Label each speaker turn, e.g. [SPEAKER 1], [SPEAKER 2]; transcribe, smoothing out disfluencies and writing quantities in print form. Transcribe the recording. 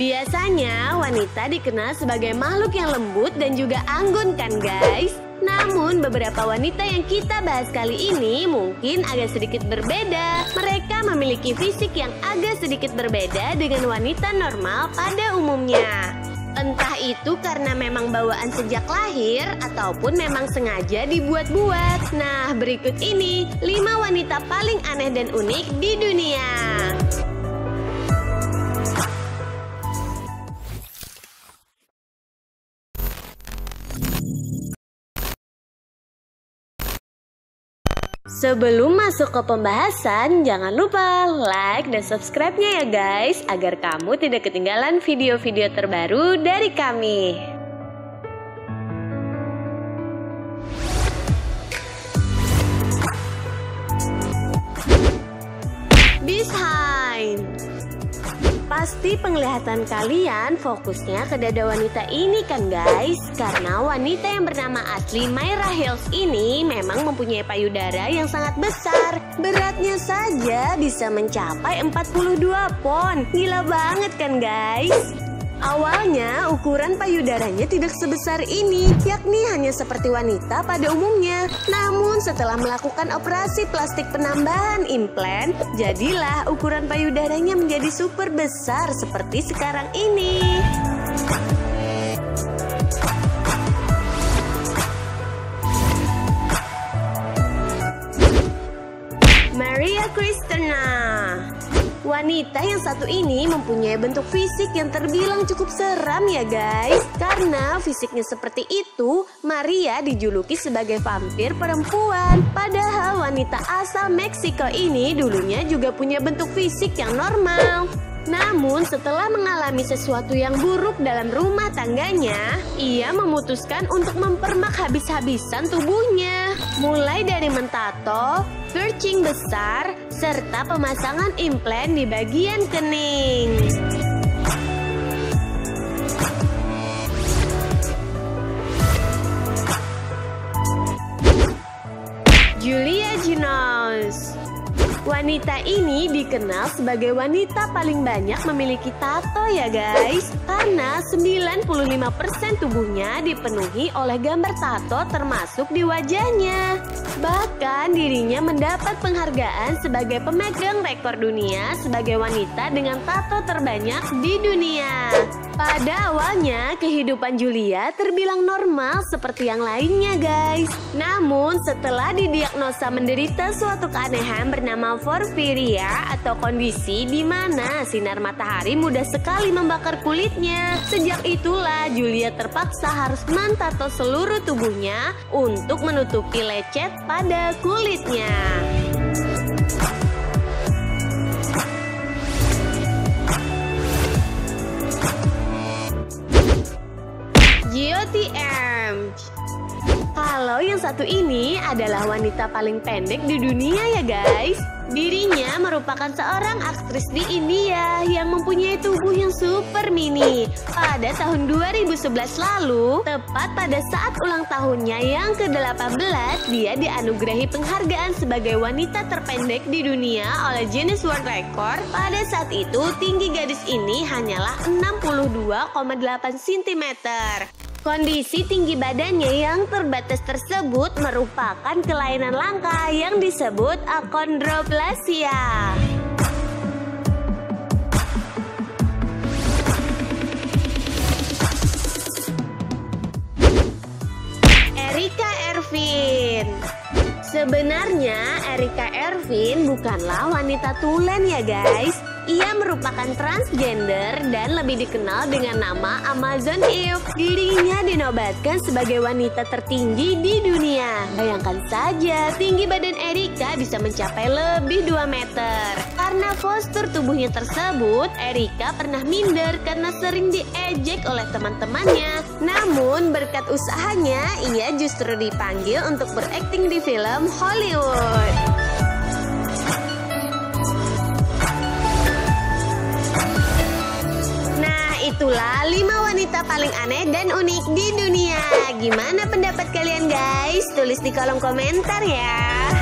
[SPEAKER 1] Biasanya wanita dikenal sebagai makhluk yang lembut dan juga anggun kan guys? Namun beberapa wanita yang kita bahas kali ini mungkin agak sedikit berbeda. Mereka memiliki fisik yang agak sedikit berbeda dengan wanita normal pada umumnya. Entah itu karena memang bawaan sejak lahir ataupun memang sengaja dibuat-buat. Nah, berikut ini 5 wanita paling aneh dan unik di dunia. Sebelum masuk ke pembahasan, jangan lupa like dan subscribe-nya ya guys, agar kamu tidak ketinggalan video-video terbaru dari kami. Behind. Pasti penglihatan kalian fokusnya ke dada wanita ini kan guys? Karena wanita yang bernama asli Myra Hills ini memang mempunyai payudara yang sangat besar. Beratnya saja bisa mencapai 42 pon. Gila banget kan guys? Awalnya ukuran payudaranya tidak sebesar ini, yakni hanya seperti wanita pada umumnya. Namun setelah melakukan operasi plastik penambahan implan, jadilah ukuran payudaranya menjadi super besar seperti sekarang ini. Maria Cristina. Wanita yang satu ini mempunyai bentuk fisik yang terbilang cukup seram ya guys. Karena fisiknya seperti itu, Maria dijuluki sebagai vampir perempuan. Padahal wanita asal Meksiko ini dulunya juga punya bentuk fisik yang normal. Namun setelah mengalami sesuatu yang buruk dalam rumah tangganya, ia memutuskan untuk mempermak habis-habisan tubuhnya. Mulai dari mentato, piercing besar, serta pemasangan implan di bagian kening. Julia Ginos. Wanita ini dikenal sebagai wanita paling banyak memiliki tato ya guys. Karena 95% tubuhnya dipenuhi oleh gambar tato termasuk di wajahnya. Bahkan dirinya mendapat penghargaan sebagai pemegang rekor dunia sebagai wanita dengan tato terbanyak di dunia. Pada awalnya, kehidupan Julia terbilang normal seperti yang lainnya guys. Namun setelah didiagnosa menderita suatu keanehan bernama porfiria atau kondisi di mana sinar matahari mudah sekali membakar kulitnya. Sejak itulah Julia terpaksa harus mentato seluruh tubuhnya untuk menutupi lecet pada kulitnya. Jyoti M. Kalau yang satu ini adalah wanita paling pendek di dunia ya guys. Dirinya merupakan seorang aktris di India yang mempunyai tubuh yang super mini. Pada tahun 2011 lalu, tepat pada saat ulang tahunnya yang ke-18, dia dianugerahi penghargaan sebagai wanita terpendek di dunia oleh Guinness World Record. Pada saat itu, tinggi gadis ini hanyalah 62,8 cm. Kondisi tinggi badannya yang terbatas tersebut merupakan kelainan langka yang disebut akondroplasia. Erika Ervin. Sebenarnya Erika Ervin bukanlah wanita tulen ya guys. Ia merupakan transgender dan lebih dikenal dengan nama Amazon Eve. Dirinya dinobatkan sebagai wanita tertinggi di dunia. Bayangkan saja, tinggi badan Erika bisa mencapai lebih 2 meter. Karena postur tubuhnya tersebut, Erika pernah minder karena sering diejek oleh teman-temannya. Namun berkat usahanya, ia justru dipanggil untuk berakting di film Hollywood. Itulah 5 wanita paling aneh dan unik di dunia. Gimana pendapat kalian guys? Tulis di kolom komentar ya.